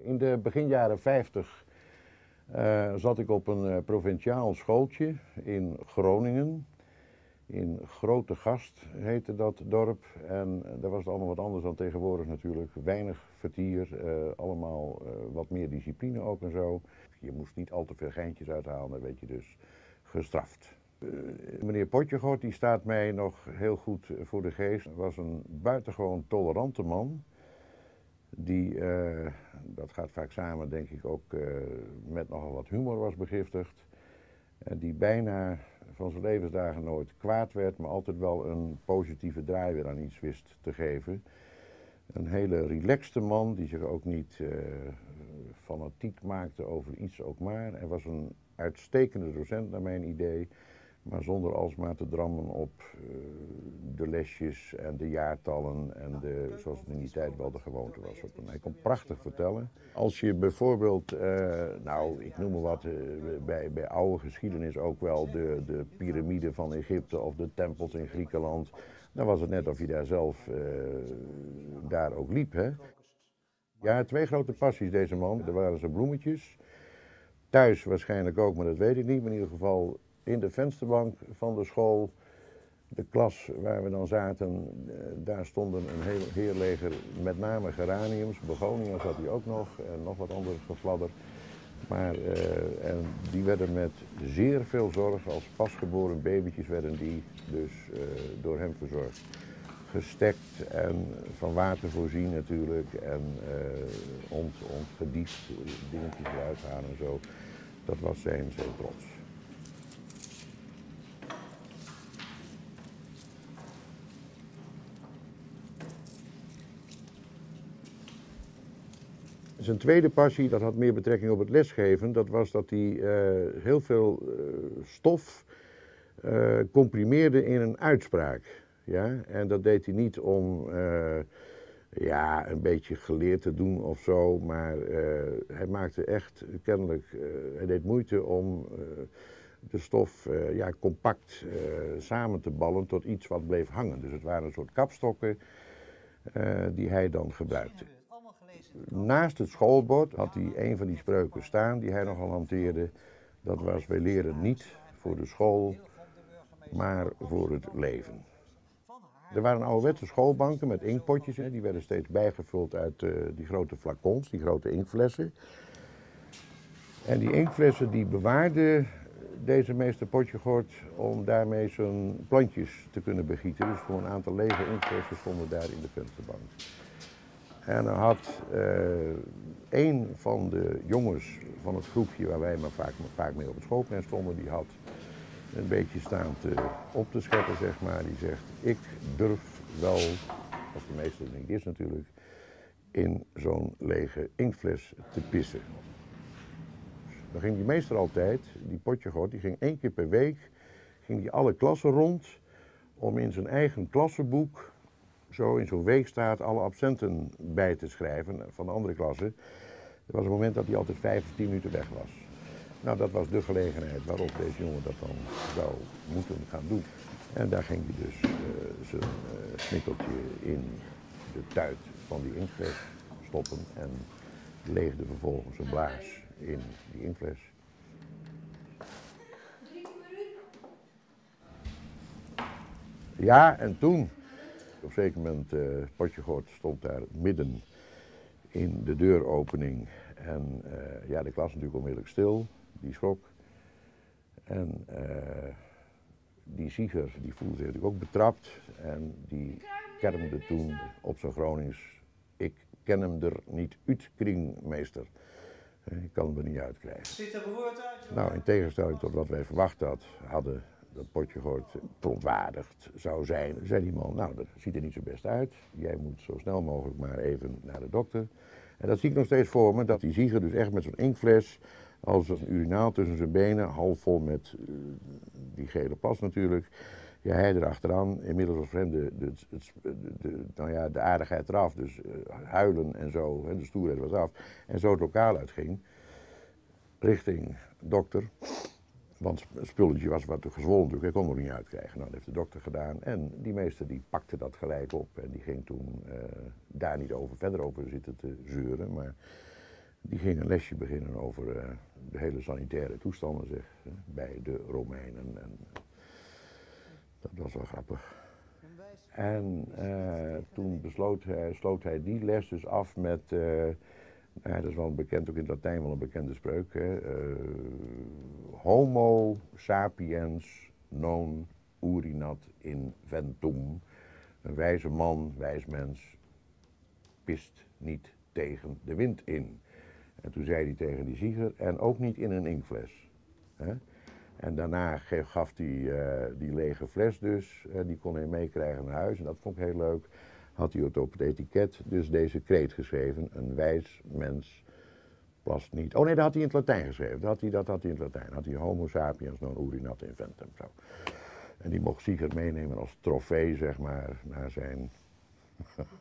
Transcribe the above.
In de begin jaren 50 zat ik op een provinciaal schooltje in Groningen. In Grote Gast heette dat dorp. En daar was het allemaal wat anders dan tegenwoordig natuurlijk. Weinig vertier, allemaal wat meer discipline ook en zo. Je moest niet al te veel geintjes uithalen, dan werd je dus gestraft. Meneer Potjegort die staat mij nog heel goed voor de geest. Hij was een buitengewoon tolerante man. Die, dat gaat vaak samen denk ik ook met nogal wat humor was begiftigd. Die bijna van zijn levensdagen nooit kwaad werd, maar altijd wel een positieve draai weer aan iets wist te geven. Een hele relaxte man die zich ook niet fanatiek maakte over iets ook maar. Hij was een uitstekende docent naar mijn idee, maar zonder alsmaar te drammen op de lesjes en de jaartallen en zoals het in die tijd wel de gewoonte was. Hij kon prachtig vertellen. Als je bijvoorbeeld, nou ik noem maar wat, bij oude geschiedenis ook wel de piramide van Egypte of de tempels in Griekenland, dan was het net of je daar zelf daar ook liep. Hè? Ja, twee grote passies deze man. Er waren zijn bloemetjes. Thuis waarschijnlijk ook, maar dat weet ik niet. Maar in ieder geval in de vensterbank van de school, de klas waar we dan zaten, daar stonden een heel heerleger, met name geraniums, begonia's had hij ook nog en nog wat andere gefladder. Maar en die werden met zeer veel zorg, als pasgeboren babytjes werden die dus door hem verzorgd. Gestekt en van water voorzien natuurlijk en ontgediend, dingetjes eruit halen en zo. Dat was zijn trots. Zijn tweede passie, dat had meer betrekking op het lesgeven, dat was dat hij heel veel stof comprimeerde in een uitspraak. Ja? En dat deed hij niet om ja, een beetje geleerd te doen of zo, maar hij maakte echt kennelijk, hij deed moeite om de stof ja, compact samen te ballen tot iets wat bleef hangen. Dus het waren een soort kapstokken die hij dan gebruikte. Naast het schoolbord had hij een van die spreuken staan die hij nogal hanteerde. Dat was: wij leren niet voor de school, maar voor het leven. Er waren ouderwetse schoolbanken met inkpotjes, die werden steeds bijgevuld uit die grote flacons, die grote inkflessen. En die inkflessen die bewaarde deze meester Potjegort om daarmee zijn plantjes te kunnen begieten. Dus voor een aantal lege inkflessen stonden daar in de vensterbank. En dan had een van de jongens van het groepje waar wij maar vaak mee op het schoolplein stonden, die had een beetje staan op te scheppen, zeg maar. Die zegt: ik durf wel, als de meester het niet is natuurlijk, in zo'n lege inkfles te pissen. Dan ging die meester altijd, die Potjegort, die ging 1 keer per week, ging die alle klassen rond om in zijn eigen klassenboek, zo in zo'n weekstaat, alle absenten bij te schrijven van de andere klassen. Er was een moment dat hij altijd 5 of 10 minuten weg was. Nou, dat was de gelegenheid waarop deze jongen dat dan zou moeten gaan doen. En daar ging hij dus zijn snikkeltje in de tuit van die inkfles stoppen en leegde vervolgens een blaas in die inkfles. Ja, en toen, op een zeker moment, Potjegort stond daar midden in de deuropening en ja, de klas natuurlijk onmiddellijk stil, die schrok. En die Zieger, die voelde zich natuurlijk ook betrapt en die kermde toen op zijn Gronings: ik ken hem er niet uitkring, meester. Ik kan hem er niet uitkrijgen. Ziet er behoord uit? Nou, in tegenstelling tot wat wij verwacht hadden, dat Potjegort verontwaardigd zou zijn, zei die man: nou, dat ziet er niet zo best uit. Jij moet zo snel mogelijk maar even naar de dokter. En dat zie ik nog steeds voor me, dat die Zieger dus echt met zo'n inkfles, als een urinaal tussen zijn benen, half vol met die gele pas natuurlijk. Ja, hij erachteraan, inmiddels was voor hem nou ja, de aardigheid eraf, dus huilen en zo, de stoerheid was af. En zo het lokaal uitging, richting dokter, want het spulletje was wat gezwollen natuurlijk, hij kon het nog niet uitkrijgen. Nou, dat heeft de dokter gedaan en die meester die pakte dat gelijk op en die ging toen daar niet verder over zitten te zeuren, maar Die ging een lesje beginnen over de hele sanitaire toestanden zeg, bij de Romeinen. En dat was wel grappig. En toen sloot hij die les dus af met, dat is wel bekend, ook in het Latijn wel een bekende spreuk, hè, Homo sapiens non urinat inventum. Een wijze man, wijs mens, pist niet tegen de wind in. En toen zei hij tegen die zieger, en ook niet in een inkfles. Hè? En daarna gaf hij die lege fles dus, die kon hij meekrijgen naar huis. En dat vond ik heel leuk. Had hij het op het etiket dus deze kreet geschreven. Een wijs mens plast niet. Oh nee, dat had hij in het Latijn geschreven. Dat had hij in het Latijn. Had hij Homo sapiens non urinat inventum. Zo. En die mocht Sigert meenemen als trofee, zeg maar, naar zijn